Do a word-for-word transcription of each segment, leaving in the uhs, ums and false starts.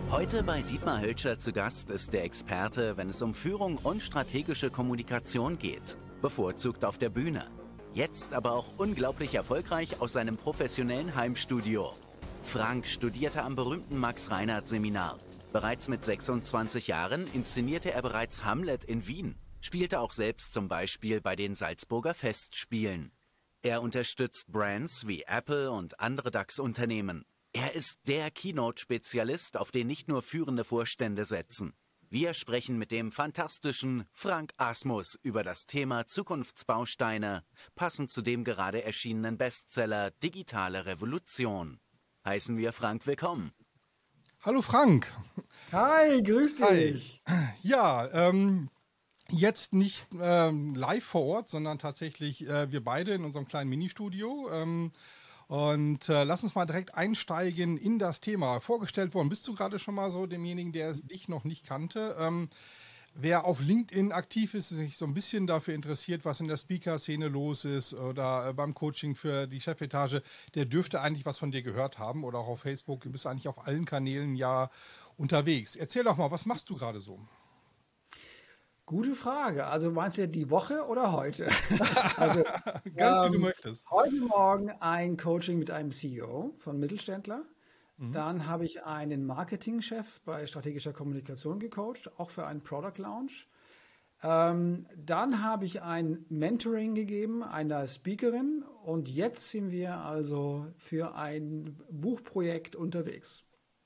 Heute bei Dietmar Hölscher zu Gast ist der Experte, wenn es um Führung und strategische Kommunikation geht. Bevorzugt auf der Bühne. Jetzt aber auch unglaublich erfolgreich aus seinem professionellen Heimstudio. Frank studierte am berühmten Max-Reinhardt-Seminar. Bereits mit sechsundzwanzig Jahren inszenierte er bereits Hamlet in Wien, spielte auch selbst zum Beispiel bei den Salzburger Festspielen. Er unterstützt Brands wie Apple und andere DAX-Unternehmen. Er ist der Keynote-Spezialist, auf den nicht nur führende Vorstände setzen. Wir sprechen mit dem fantastischen Frank Asmus über das Thema Zukunftsbausteine, passend zu dem gerade erschienenen Bestseller Digitale Revolution. Heißen wir Frank willkommen. Hallo Frank. Hi, grüß dich. Hi. Ja, ähm, jetzt nicht ähm, live vor Ort, sondern tatsächlich äh, wir beide in unserem kleinen Ministudio. Ähm, Und äh, lass uns mal direkt einsteigen in das Thema. Vorgestellt worden bist du gerade schon mal so demjenigen, der es dich noch nicht kannte. Ähm, wer auf LinkedIn aktiv ist, sich so ein bisschen dafür interessiert, was in der Speaker-Szene los ist oder äh, beim Coaching für die Chefetage, der dürfte eigentlich was von dir gehört haben oder auch auf Facebook. Du bist eigentlich auf allen Kanälen ja unterwegs. Erzähl doch mal, was machst du gerade so? Gute Frage. Also meinst du die Woche oder heute? Also, Ganz ähm, wie du möchtest. Heute Morgen ein Coaching mit einem C E O von Mittelständler. Mhm. Dann habe ich einen Marketingchef bei strategischer Kommunikation gecoacht, auch für einen Product Launch. Ähm, dann habe ich ein Mentoring gegeben einer Speakerin und jetzt sind wir also für ein Buchprojekt unterwegs.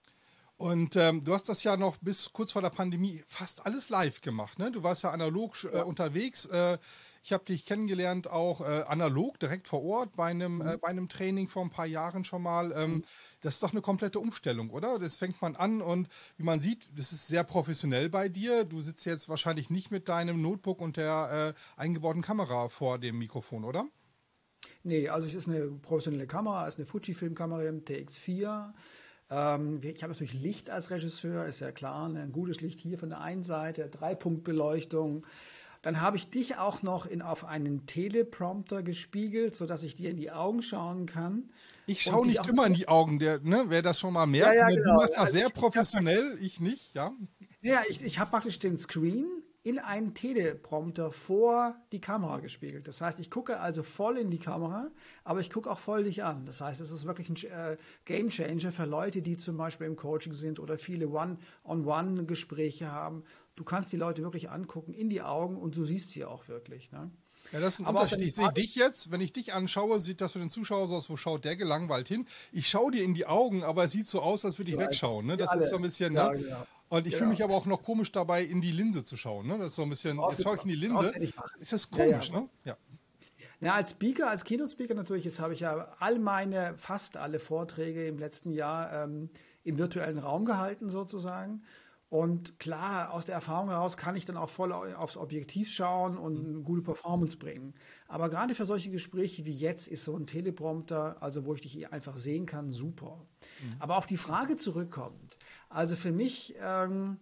Und ähm, du hast das ja noch bis kurz vor der Pandemie fast alles live gemacht, ne? Du warst ja analog äh, unterwegs. Äh, ich habe dich kennengelernt auch äh, analog, direkt vor Ort bei einem, mhm. äh, bei einem Training vor ein paar Jahren schon mal. Ähm, mhm. Das ist doch eine komplette Umstellung, oder? Das fängt man an und wie man sieht, das ist sehr professionell bei dir. Du sitzt jetzt wahrscheinlich nicht mit deinem Notebook und der äh, eingebauten Kamera vor dem Mikrofon, oder? Nee, also es ist eine professionelle Kamera, es ist eine Fujifilm-Kamera im T X vier. Ich habe natürlich Licht als Regisseur, ist ja klar, ne? Ein gutes Licht hier von der einen Seite, Dreipunktbeleuchtung. Dann habe ich dich auch noch in, auf einen Teleprompter gespiegelt, sodass ich dir in die Augen schauen kann. Ich schaue nicht immer in die Augen, der, ne? Wer das schon mal merkt. Ja, ja, genau. Du machst das also sehr ich, professionell, ich nicht, ja. Ja, ich, ich habe praktisch den Screen in einen Teleprompter vor die Kamera gespiegelt. Das heißt, ich gucke also voll in die Kamera, aber ich gucke auch voll dich an. Das heißt, es ist wirklich ein äh, Gamechanger für Leute, die zum Beispiel im Coaching sind oder viele One-on-One-Gespräche haben. Du kannst die Leute wirklich angucken in die Augen und du siehst sie auch wirklich, ne? Ja, das ist ein aber Unterschied. Ich sehe dich jetzt, wenn ich dich anschaue, sieht das für den Zuschauer so aus, wo schaut der gelangweilt hin? Ich schaue dir in die Augen, aber es sieht so aus, als würde ich wegschauen. Ne? Das alle. ist so ein bisschen, ja, ne? Genau. Und ich genau. fühle mich aber auch noch komisch dabei, in die Linse zu schauen. Ne? Das ist so ein bisschen, jetzt schaue ich in die Linse. Ist das komisch, ja, ja. ne? Ja. Ja, als Speaker, als Keynote-Speaker natürlich, jetzt habe ich ja all meine, fast alle Vorträge im letzten Jahr ähm, im virtuellen Raum gehalten sozusagen. Und klar, aus der Erfahrung heraus kann ich dann auch voll aufs Objektiv schauen und eine gute Performance bringen. Aber gerade für solche Gespräche wie jetzt ist so ein Teleprompter, also wo ich dich einfach sehen kann, super. Mhm. Aber auf die Frage zurückkommt, also für mich ähm,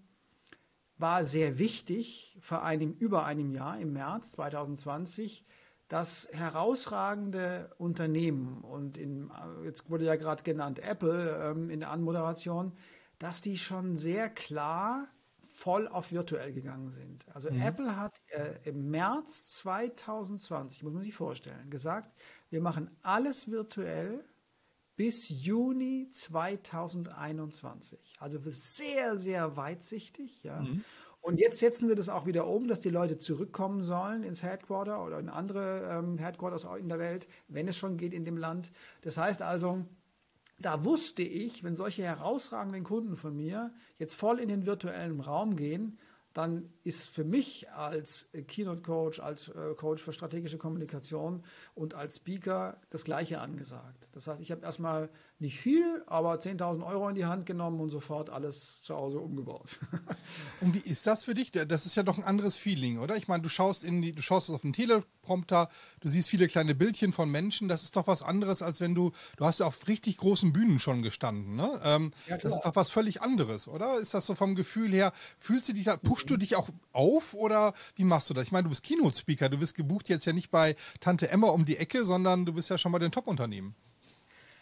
war sehr wichtig, vor einem, über einem Jahr, im März zwanzig zwanzig, dass herausragende Unternehmen, und in, jetzt wurde ja gerade genannt Apple ähm, in der Anmoderation, dass die schon sehr klar voll auf virtuell gegangen sind. Also mhm. Apple hat äh, im März zwanzig zwanzig, muss man sich vorstellen, gesagt, wir machen alles virtuell bis Juni zwanzig einundzwanzig. Also sehr, sehr weitsichtig. Ja. Mhm. Und jetzt setzen sie das auch wieder um, dass die Leute zurückkommen sollen ins Headquarter oder in andere ähm, Headquarters in der Welt, wenn es schon geht in dem Land. Das heißt also, da wusste ich, wenn solche herausragenden Kunden von mir jetzt voll in den virtuellen Raum gehen, dann ist für mich als Keynote-Coach, als äh, Coach für strategische Kommunikation und als Speaker das Gleiche angesagt. Das heißt, ich habe erstmal nicht viel, aber zehntausend Euro in die Hand genommen und sofort alles zu Hause umgebaut. Und wie ist das für dich? Das ist ja doch ein anderes Feeling, oder? Ich meine, du schaust in die, du schaust auf den Teleprompter, du siehst viele kleine Bildchen von Menschen. Das ist doch was anderes, als wenn du, du hast ja auf richtig großen Bühnen schon gestanden, ne? Ähm, ja, das ist doch was völlig anderes, oder? Ist das so vom Gefühl her, fühlst du dich da, pushst du dich auch auf oder wie machst du das? Ich meine, du bist Keynote-Speaker, du bist gebucht jetzt ja nicht bei Tante Emma um die Ecke, sondern du bist ja schon bei den Top-Unternehmen.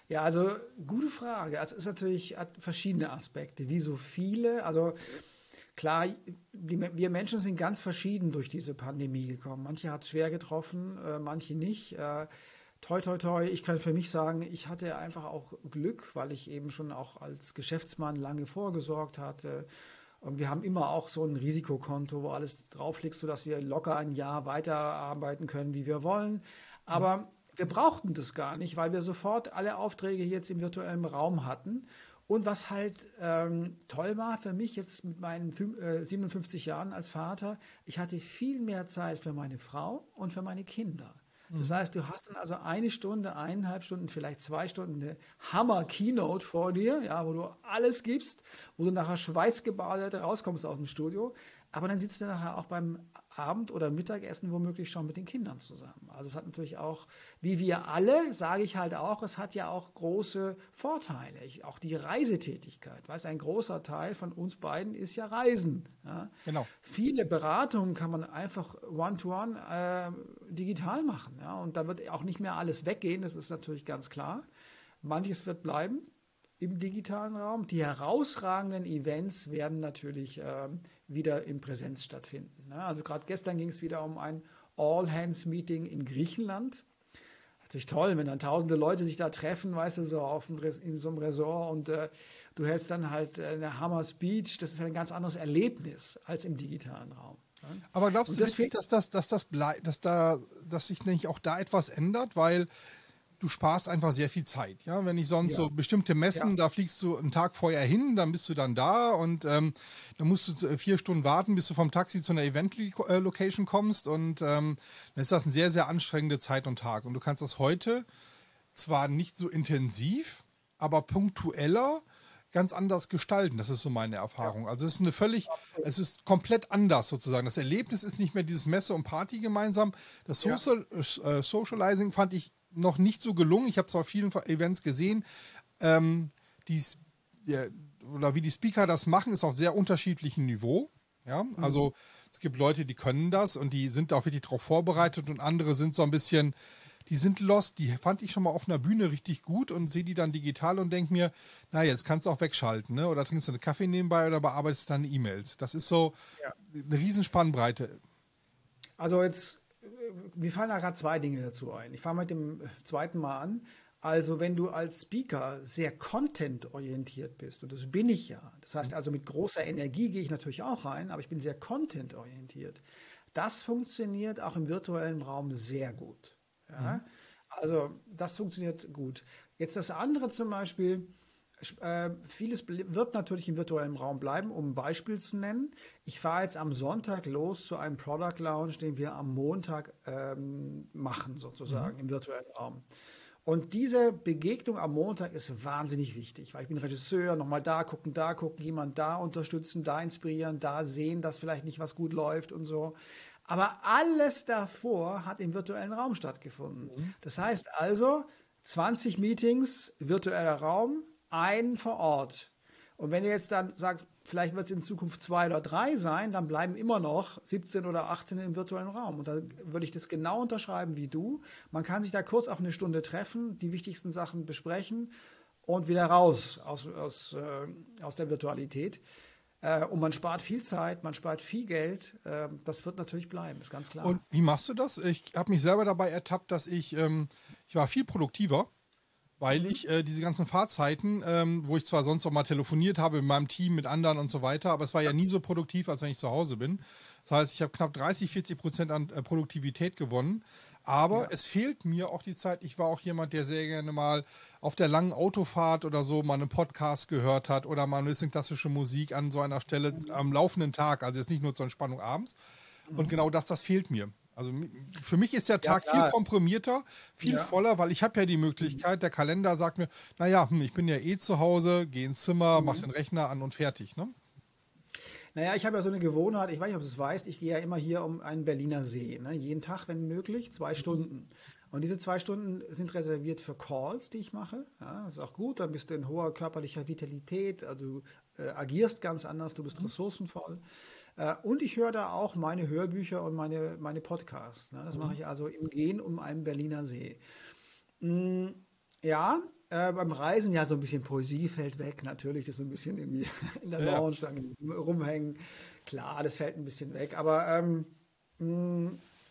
Ja, also gute Frage. Also es ist natürlich hat verschiedene Aspekte, wie so viele. Also klar, die, wir Menschen sind ganz verschieden durch diese Pandemie gekommen. Manche hat es schwer getroffen, äh, manche nicht. Äh, toi, toi, toi. Ich kann für mich sagen, ich hatte einfach auch Glück, weil ich eben schon auch als Geschäftsmann lange vorgesorgt hatte. Und wir haben immer auch so ein Risikokonto, wo alles drauf liegt, sodass wir locker ein Jahr weiterarbeiten können, wie wir wollen. Aber wir brauchten das gar nicht, weil wir sofort alle Aufträge jetzt im virtuellen Raum hatten. Und was halt ähm, toll war für mich jetzt mit meinen fünf, äh, siebenundfünfzig Jahren als Vater, ich hatte viel mehr Zeit für meine Frau und für meine Kinder. Das heißt, du hast dann also eine Stunde, eineinhalb Stunden, vielleicht zwei Stunden eine Hammer-Keynote vor dir, ja, wo du alles gibst, wo du nachher schweißgebadet rauskommst aus dem Studio. Aber dann sitzt du nachher auch beim Abend- oder Mittagessen womöglich schon mit den Kindern zusammen. Also es hat natürlich auch, wie wir alle, sage ich halt auch, es hat ja auch große Vorteile. Ich, auch die Reisetätigkeit. Weißt, ein großer Teil von uns beiden ist ja Reisen. Ja. Genau. Viele Beratungen kann man einfach one-to-one äh, digital machen. Ja. Und da wird auch nicht mehr alles weggehen, das ist natürlich ganz klar. Manches wird bleiben im digitalen Raum. Die herausragenden Events werden natürlich äh, wieder in Präsenz stattfinden. Ne? Also gerade gestern ging es wieder um ein All-Hands-Meeting in Griechenland. Natürlich toll, wenn dann tausende Leute sich da treffen, weißt du, so auf dem, in so einem Resort und äh, du hältst dann halt eine Hammer-Speech. Das ist ein ganz anderes Erlebnis als im digitalen Raum. Ne? Aber glaubst Und du deswegen, wirklich, dass das, dass das bleibt, dass da, dass sich nicht auch da etwas ändert, weil du sparst einfach sehr viel Zeit. Ja, wenn ich sonst Ja. so bestimmte Messen, Ja. da fliegst du einen Tag vorher hin, dann bist du dann da und ähm, dann musst du vier Stunden warten, bis du vom Taxi zu einer Event-Location kommst und ähm, dann ist das eine sehr, sehr anstrengende Zeit und Tag. Und du kannst das heute zwar nicht so intensiv, aber punktueller ganz anders gestalten. Das ist so meine Erfahrung. Also es ist eine völlig, es ist komplett anders sozusagen. Das Erlebnis ist nicht mehr dieses Messe und Party gemeinsam. Das Ja. Social, äh, Socializing fand ich noch nicht so gelungen. Ich habe zwar vielen Events gesehen, ähm, die's, ja, oder wie die Speaker das machen, ist auf sehr unterschiedlichem Niveau. Ja, also es gibt Leute, die können das und die sind auch wirklich darauf vorbereitet und andere sind so ein bisschen, die sind lost. Die fand ich schon mal auf einer Bühne richtig gut und sehe die dann digital und denke mir, na jetzt kannst du auch wegschalten, ne? Oder trinkst du einen Kaffee nebenbei oder bearbeitest deine E-Mails. Das ist so Ja. eine riesen Spannbreite. Also jetzt, äh, mir fallen da gerade zwei Dinge dazu ein. Ich fange mit dem zweiten Mal an. Also wenn du als Speaker sehr content-orientiert bist, und das bin ich ja, das heißt also mit großer Energie gehe ich natürlich auch rein, aber ich bin sehr content-orientiert. Das funktioniert auch im virtuellen Raum sehr gut. Ja? Also das funktioniert gut. Jetzt das andere zum Beispiel, äh, vieles ble- wird natürlich im virtuellen Raum bleiben, um ein Beispiel zu nennen. Ich fahre jetzt am Sonntag los zu einem Product Launch, den wir am Montag ähm, machen, sozusagen im virtuellen Raum. Und diese Begegnung am Montag ist wahnsinnig wichtig, weil ich bin Regisseur, nochmal da gucken, da gucken, jemand da unterstützen, da inspirieren, da sehen, dass vielleicht nicht was gut läuft und so. Aber alles davor hat im virtuellen Raum stattgefunden. Das heißt also, zwanzig Meetings, virtueller Raum, ein vor Ort. Und wenn ihr jetzt dann sagt, vielleicht wird es in Zukunft zwei oder drei sein, dann bleiben immer noch siebzehn oder achtzehn im virtuellen Raum. Und da würde ich das genau unterschreiben wie du. Man kann sich da kurz auf eine Stunde treffen, die wichtigsten Sachen besprechen und wieder raus aus, aus, äh, aus der Virtualität. Äh, und man spart viel Zeit, man spart viel Geld. Äh, das wird natürlich bleiben, ist ganz klar. Und wie machst du das? Ich habe mich selber dabei ertappt, dass ich, ähm, ich war viel produktiver, weil ich äh, diese ganzen Fahrzeiten, ähm, wo ich zwar sonst auch mal telefoniert habe mit meinem Team, mit anderen und so weiter, aber es war ja nie so produktiv, als wenn ich zu Hause bin. Das heißt, ich habe knapp dreißig, vierzig Prozent an äh, Produktivität gewonnen. Aber Ja. es fehlt mir auch die Zeit. Ich war auch jemand, der sehr gerne mal auf der langen Autofahrt oder so mal einen Podcast gehört hat oder mal ein bisschen klassische Musik an so einer Stelle am laufenden Tag. Also jetzt nicht nur zur Entspannung abends. Und genau das, das fehlt mir. Also mi- für mich ist der Tag viel klar. komprimierter, viel Ja. voller, weil ich habe ja die Möglichkeit, der Kalender sagt mir, naja, hm, ich bin ja eh zu Hause, gehe ins Zimmer, mach den Rechner an und fertig. Ne? Naja, ich habe ja so eine Gewohnheit, ich weiß nicht, ob du es weißt, ich gehe ja immer hier um einen Berliner See. Ne? Jeden Tag, wenn möglich, zwei Stunden. Und diese zwei Stunden sind reserviert für Calls, die ich mache. Ja, das ist auch gut, dann bist du in hoher körperlicher Vitalität, also du äh, agierst ganz anders, du bist ressourcenvoll. Äh, und ich höre da auch meine Hörbücher und meine, meine Podcasts. Ne? Das mache ich also im Gehen um einen Berliner See. Mm, ja, äh, beim Reisen, ja, so ein bisschen Poesie fällt weg, natürlich, das ist so ein bisschen irgendwie in der Ja. Lounge dann rumhängen. Klar, das fällt ein bisschen weg, aber ähm, mh,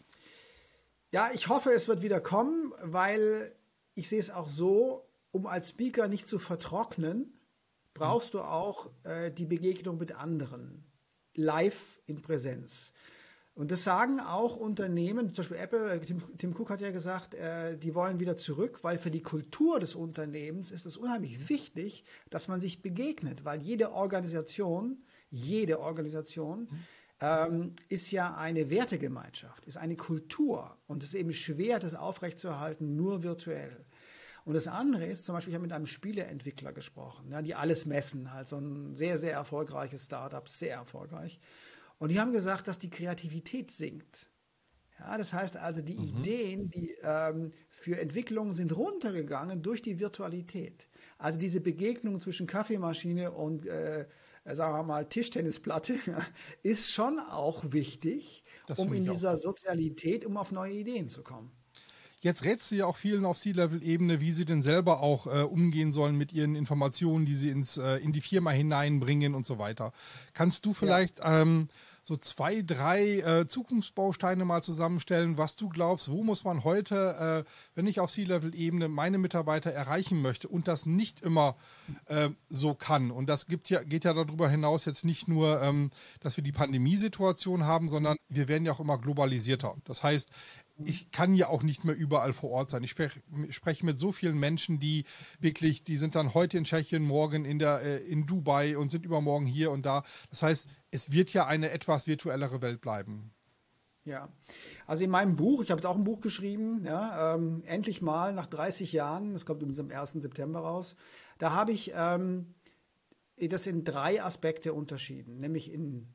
ja, ich hoffe, es wird wieder kommen, weil ich sehe es auch so, um als Speaker nicht zu vertrocknen, brauchst du auch äh, die Begegnung mit anderen, live in Präsenz. Und das sagen auch Unternehmen, zum Beispiel Apple, Tim, Tim Cook hat ja gesagt, äh, die wollen wieder zurück, weil für die Kultur des Unternehmens ist es unheimlich wichtig, dass man sich begegnet, weil jede Organisation, jede Organisation mhm. ähm, ist ja eine Wertegemeinschaft, ist eine Kultur und es ist eben schwer, das aufrechtzuerhalten, nur virtuell. Und das andere ist, zum Beispiel, ich habe mit einem Spieleentwickler gesprochen, ja, die alles messen, halt so ein sehr, sehr erfolgreiches Startup, sehr erfolgreich. Und die haben gesagt, dass die Kreativität sinkt. Ja, das heißt also, die mhm. Ideen, die ähm, für Entwicklungen sind runtergegangen durch die Virtualität. Also diese Begegnung zwischen Kaffeemaschine und, äh, sagen wir mal, Tischtennisplatte ist schon auch wichtig, das um in dieser Sozialität, um auf neue Ideen zu kommen. Jetzt rätst du ja auch vielen auf C-Level-Ebene, wie sie denn selber auch äh, umgehen sollen mit ihren Informationen, die sie ins, äh, in die Firma hineinbringen und so weiter. Kannst du vielleicht ja. ähm, so zwei, drei äh, Zukunftsbausteine mal zusammenstellen, was du glaubst, wo muss man heute, äh, wenn ich auf C-Level-Ebene meine Mitarbeiter erreichen möchte und das nicht immer äh, so kann? Und das gibt ja, geht ja darüber hinaus jetzt nicht nur, ähm, dass wir die Pandemiesituation haben, sondern wir werden ja auch immer globalisierter. Das heißt, ich kann ja auch nicht mehr überall vor Ort sein. Ich spreche, spreche mit so vielen Menschen, die wirklich, die sind dann heute in Tschechien, morgen in, der, äh, in Dubai und sind übermorgen hier und da. Das heißt, es wird ja eine etwas virtuellere Welt bleiben. Ja, also in meinem Buch, ich habe jetzt auch ein Buch geschrieben, ja, ähm, endlich mal nach dreißig Jahren, das kommt übrigens am ersten September raus, da habe ich ähm, das in drei Aspekte unterschieden, nämlich in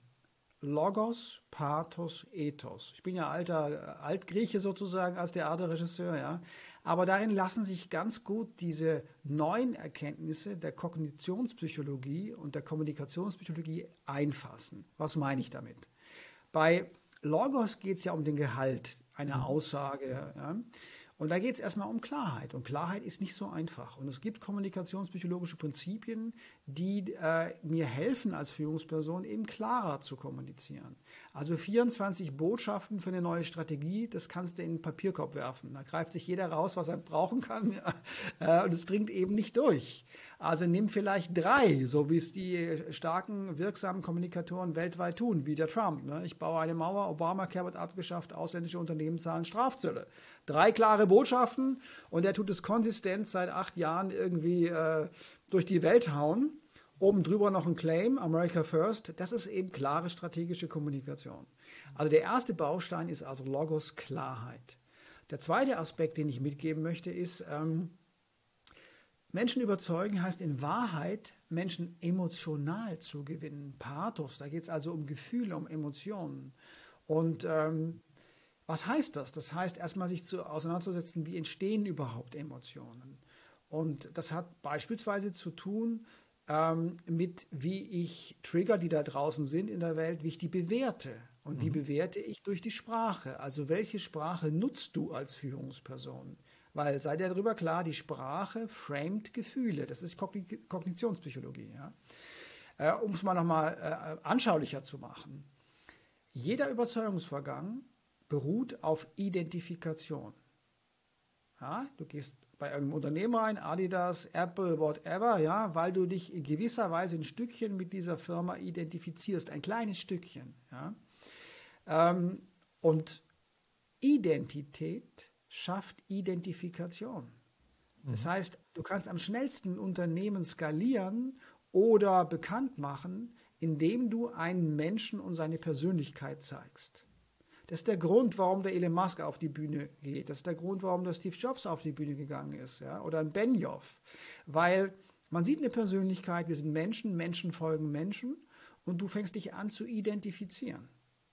Logos, Pathos, Ethos. Ich bin ja alter Altgrieche sozusagen als Theaterregisseur, ja. Aber darin lassen sich ganz gut diese neuen Erkenntnisse der Kognitionspsychologie und der Kommunikationspsychologie einfassen. Was meine ich damit? Bei Logos geht es ja um den Gehalt einer Aussage, ja. Und da geht es erstmal um Klarheit. Und Klarheit ist nicht so einfach. Und es gibt kommunikationspsychologische Prinzipien, die äh, mir helfen, als Führungsperson eben klarer zu kommunizieren. Also vierundzwanzig Botschaften für eine neue Strategie, das kannst du in den Papierkorb werfen. Da greift sich jeder raus, was er brauchen kann. Ja. Und es dringt eben nicht durch. Also nimm vielleicht drei, so wie es die starken, wirksamen Kommunikatoren weltweit tun, wie der Trump. Ne? Ich baue eine Mauer, Obamacare wird abgeschafft, ausländische Unternehmen zahlen Strafzölle. Drei klare Botschaften und er tut es konsistent seit acht Jahren irgendwie äh, durch die Welt hauen. Oben drüber noch ein Claim, America First. Das ist eben klare strategische Kommunikation. Also der erste Baustein ist also Logos, Klarheit. Der zweite Aspekt, den ich mitgeben möchte, ist, ähm, Menschen überzeugen heißt in Wahrheit, Menschen emotional zu gewinnen. Pathos, da geht es also um Gefühle, um Emotionen. Und ähm, was heißt das? Das heißt, erstmal sich zu, auseinanderzusetzen, wie entstehen überhaupt Emotionen. Und das hat beispielsweise zu tun ähm, mit, wie ich Trigger, die da draußen sind in der Welt, wie ich die bewerte. Und mhm. wie bewerte ich durch die Sprache? Also welche Sprache nutzt du als Führungsperson? Weil, sei dir darüber klar, die Sprache framet Gefühle. Das ist Kognitionspsychologie. Ja? Äh, um es mal nochmal äh, anschaulicher zu machen. Jeder Überzeugungsvorgang beruht auf Identifikation. Ja, du gehst bei irgendeinem Unternehmen rein, Adidas, Apple, whatever, ja, weil du dich in gewisser Weise ein Stückchen mit dieser Firma identifizierst, ein kleines Stückchen. Ja. Ähm, und Identität schafft Identifikation. Mhm. Das heißt, du kannst am schnellsten Unternehmen skalieren oder bekannt machen, indem du einen Menschen und seine Persönlichkeit zeigst. Das ist der Grund, warum der Elon Musk auf die Bühne geht. Das ist der Grund, warum der Steve Jobs auf die Bühne gegangen ist. Ja? Oder ein Benioff. Weil man sieht eine Persönlichkeit, wir sind Menschen, Menschen folgen Menschen und du fängst dich an zu identifizieren.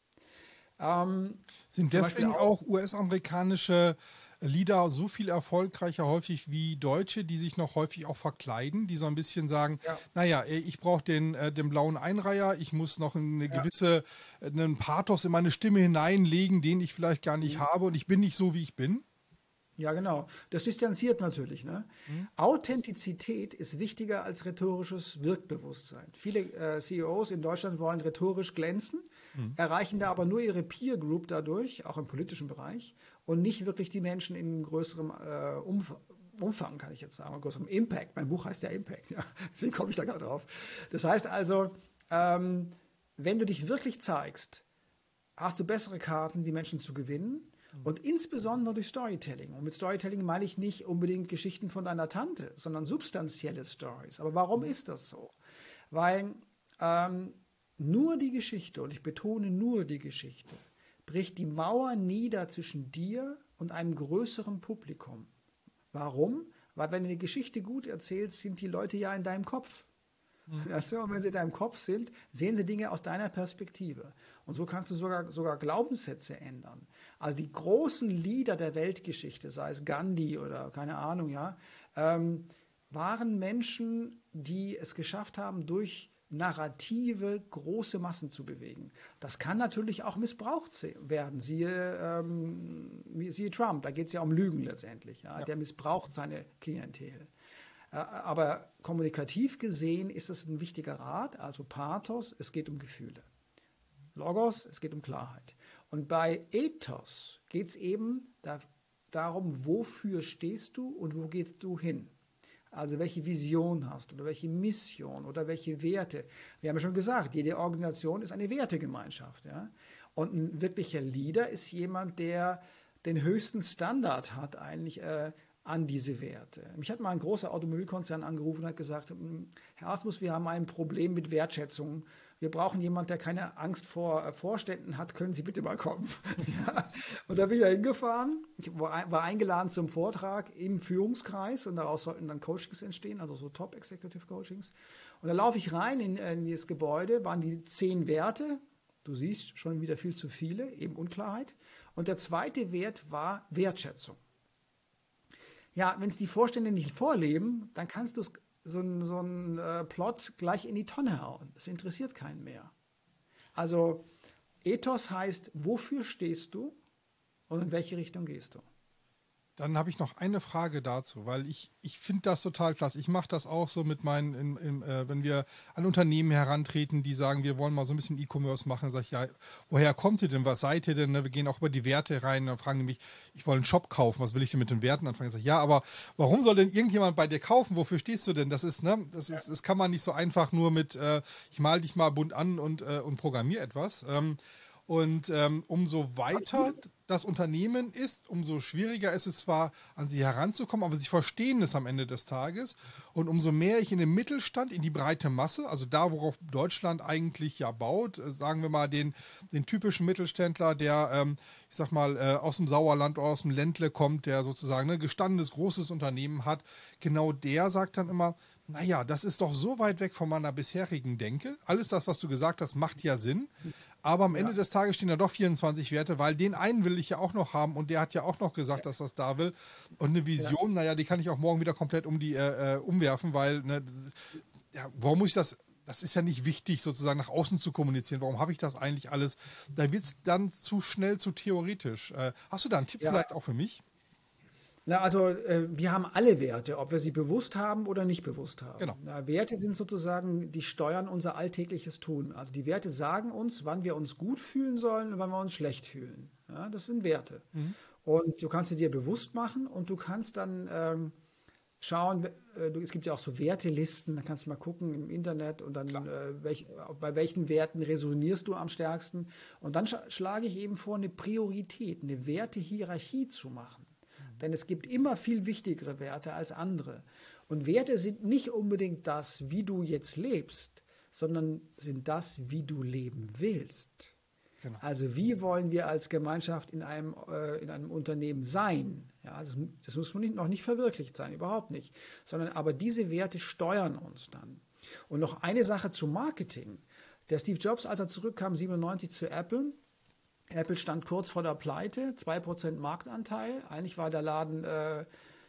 Ähm, sind deswegen auch, auch U S-amerikanische Leader so viel erfolgreicher häufig wie Deutsche, die sich noch häufig auch verkleiden, die so ein bisschen sagen, ja. naja, ich brauche den, äh, den blauen Einreiher, ich muss noch eine ja. gewisse, einen Pathos in meine Stimme hineinlegen, den ich vielleicht gar nicht mhm. habe und ich bin nicht so, wie ich bin? Ja, genau. Das distanziert natürlich. Ne? Mhm. Authentizität ist wichtiger als rhetorisches Wirkbewusstsein. Viele äh, C E Os in Deutschland wollen rhetorisch glänzen, mhm. erreichen da aber nur ihre Peer Group dadurch, auch im politischen Bereich, und nicht wirklich die Menschen in größerem äh, Umfang. Umfang, kann ich jetzt sagen, größerem Impact. Mein Buch heißt ja Impact, ja. Deswegen komme ich da gerade drauf. Das heißt also, ähm, wenn du dich wirklich zeigst, hast du bessere Karten, die Menschen zu gewinnen. Und insbesondere durch Storytelling. Und mit Storytelling meine ich nicht unbedingt Geschichten von deiner Tante, sondern substanzielle Stories. Aber warum ist das so? Weil ähm, nur die Geschichte, und ich betone nur die Geschichte, bricht die Mauer nieder zwischen dir und einem größeren Publikum. Warum? Weil wenn du die Geschichte gut erzählst, sind die Leute ja in deinem Kopf. Mhm. Also, und wenn sie in deinem Kopf sind, sehen sie Dinge aus deiner Perspektive. Und so kannst du sogar, sogar Glaubenssätze ändern. Also die großen Leader der Weltgeschichte, sei es Gandhi oder keine Ahnung, ja, ähm, waren Menschen, die es geschafft haben, durch Narrative große Massen zu bewegen. Das kann natürlich auch missbraucht werden. Siehe, ähm, siehe Trump, da geht es ja um Lügen letztendlich. Ja? Ja. Der missbraucht seine Klientel. Äh, aber kommunikativ gesehen ist es ein wichtiger Rat, also Pathos, es geht um Gefühle. Logos, es geht um Klarheit. Und bei Ethos geht es eben da, darum, wofür stehst du und wo gehst du hin? Also welche Vision hast du oder welche Mission oder welche Werte. Wir haben ja schon gesagt, jede Organisation ist eine Wertegemeinschaft. Ja? Und ein wirklicher Leader ist jemand, der den höchsten Standard hat eigentlich äh, an diese Werte. Mich hat mal ein großer Automobilkonzern angerufen und hat gesagt, Herr Asmus, wir haben ein Problem mit Wertschätzung. Wir brauchen jemanden, der keine Angst vor Vorständen hat. Können Sie bitte mal kommen? Ja. Und da bin ich da hingefahren. Ich war eingeladen zum Vortrag im Führungskreis und daraus sollten dann Coachings entstehen, also so Top-Executive-Coachings. Und da laufe ich rein in, in dieses Gebäude, waren die zehn Werte. Du siehst schon wieder viel zu viele, eben Unklarheit. Und der zweite Wert war Wertschätzung. Ja, wenn es die Vorstände nicht vorleben, dann kannst du es so ein, so ein äh, Plot gleich in die Tonne hauen. Das interessiert keinen mehr. Also Ethos heißt, wofür stehst du und in welche Richtung gehst du? Dann habe ich noch eine Frage dazu, weil ich, ich finde das total klasse. Ich mache das auch so mit meinen, in, in, äh, wenn wir an Unternehmen herantreten, die sagen, wir wollen mal so ein bisschen E-Commerce machen, sage ich, ja, woher kommt ihr denn, was seid ihr denn? Wir gehen auch über die Werte rein, dann fragen die mich, ich will einen Shop kaufen, was will ich denn mit den Werten anfangen? Ich sage, ja, aber warum soll denn irgendjemand bei dir kaufen? Wofür stehst du denn? Das ist, ne, das ist, das kann man nicht so einfach nur mit, äh, ich mal dich mal bunt an und, äh, und programmiere etwas. Ähm, Und ähm, umso weiter das Unternehmen ist, umso schwieriger ist es zwar, an sie heranzukommen, aber sie verstehen es am Ende des Tages. Und umso mehr ich in den Mittelstand, in die breite Masse, also da, worauf Deutschland eigentlich ja baut, äh, sagen wir mal den, den typischen Mittelständler, der, ähm, ich sag mal, äh, aus dem Sauerland oder aus dem Ländle kommt, der sozusagen ein gestandenes, großes Unternehmen hat, genau der sagt dann immer, naja, das ist doch so weit weg von meiner bisherigen Denke. Alles das, was du gesagt hast, macht ja Sinn. Aber am Ende ja. des Tages stehen da doch vierundzwanzig Werte, weil den einen will ich ja auch noch haben und der hat ja auch noch gesagt, ja. dass das da will. Und eine Vision, ja. naja, die kann ich auch morgen wieder komplett um die äh, umwerfen, weil, ne, ja, warum muss ich das, das ist ja nicht wichtig, sozusagen nach außen zu kommunizieren. Warum habe ich das eigentlich alles? Da wird es dann zu schnell, zu theoretisch. Äh, hast du da einen Tipp ja. vielleicht auch für mich? Na, also äh, wir haben alle Werte, ob wir sie bewusst haben oder nicht bewusst haben. Genau. Na, Werte sind sozusagen, die steuern unser alltägliches Tun. Also die Werte sagen uns, wann wir uns gut fühlen sollen und wann wir uns schlecht fühlen. Ja, das sind Werte. Mhm. Und du kannst sie dir bewusst machen und du kannst dann ähm, schauen, äh, du, es gibt ja auch so Wertelisten, da kannst du mal gucken im Internet und dann äh, welch, bei welchen Werten resonierst du am stärksten. Und dann sch schlage ich eben vor, eine Priorität, eine Wertehierarchie zu machen. Denn es gibt immer viel wichtigere Werte als andere. Und Werte sind nicht unbedingt das, wie du jetzt lebst, sondern sind das, wie du leben willst. Genau. Also wie wollen wir als Gemeinschaft in einem, äh, in einem Unternehmen sein? Ja, das, das muss nicht, noch nicht verwirklicht sein, überhaupt nicht. Sondern aber diese Werte steuern uns dann. Und noch eine Sache zum Marketing. Der Steve Jobs, als er zurückkam, siebenundneunzig zu Apple, Apple stand kurz vor der Pleite, zwei Prozent Marktanteil. Eigentlich war der Laden äh,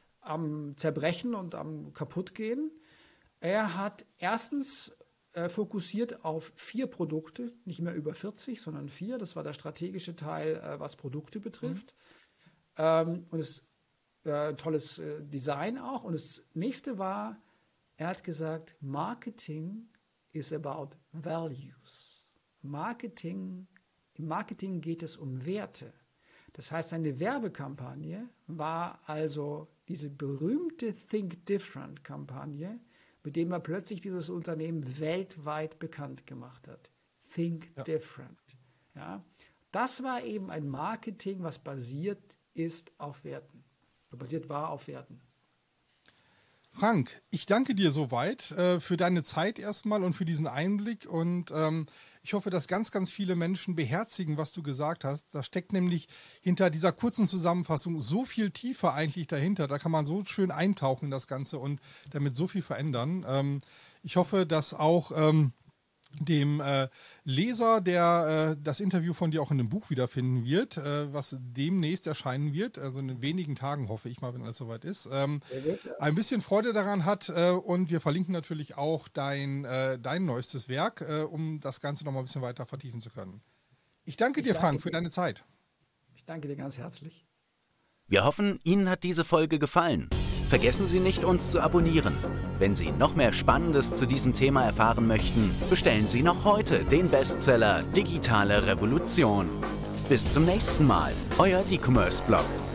am Zerbrechen und am Kaputtgehen. Er hat erstens äh, fokussiert auf vier Produkte, nicht mehr über vierzig, sondern vier. Das war der strategische Teil, äh, was Produkte betrifft. Mhm. Ähm, und das äh, tolles äh, Design auch. Und das nächste war, er hat gesagt, Marketing is about values. Marketing, im Marketing geht es um Werte. Das heißt, seine Werbekampagne war also diese berühmte Think Different-Kampagne, mit dem er plötzlich dieses Unternehmen weltweit bekannt gemacht hat. Think ja. Different. Ja? Das war eben ein Marketing, was basiert ist auf Werten. Basiert war auf Werten. Frank, ich danke dir soweit äh, für deine Zeit erstmal und für diesen Einblick und ähm, ich hoffe, dass ganz, ganz viele Menschen beherzigen, was du gesagt hast. Da steckt nämlich hinter dieser kurzen Zusammenfassung so viel tiefer eigentlich dahinter. Da kann man so schön eintauchen in das Ganze und damit so viel verändern. Ähm, ich hoffe, dass auch ähm, dem äh, Leser, der äh, das Interview von dir auch in dem Buch wiederfinden wird, äh, was demnächst erscheinen wird, also in wenigen Tagen hoffe ich mal, wenn alles soweit ist, ähm, gut, ja. ein bisschen Freude daran hat äh, und wir verlinken natürlich auch dein, äh, dein neuestes Werk, äh, um das Ganze noch mal ein bisschen weiter vertiefen zu können. Ich danke ich dir, danke Frank, für deine Zeit. Ich danke dir ganz herzlich. Wir hoffen, Ihnen hat diese Folge gefallen. Vergessen Sie nicht, uns zu abonnieren. Wenn Sie noch mehr Spannendes zu diesem Thema erfahren möchten, bestellen Sie noch heute den Bestseller Digitale Revolution. Bis zum nächsten Mal, euer D-Commerce Blog.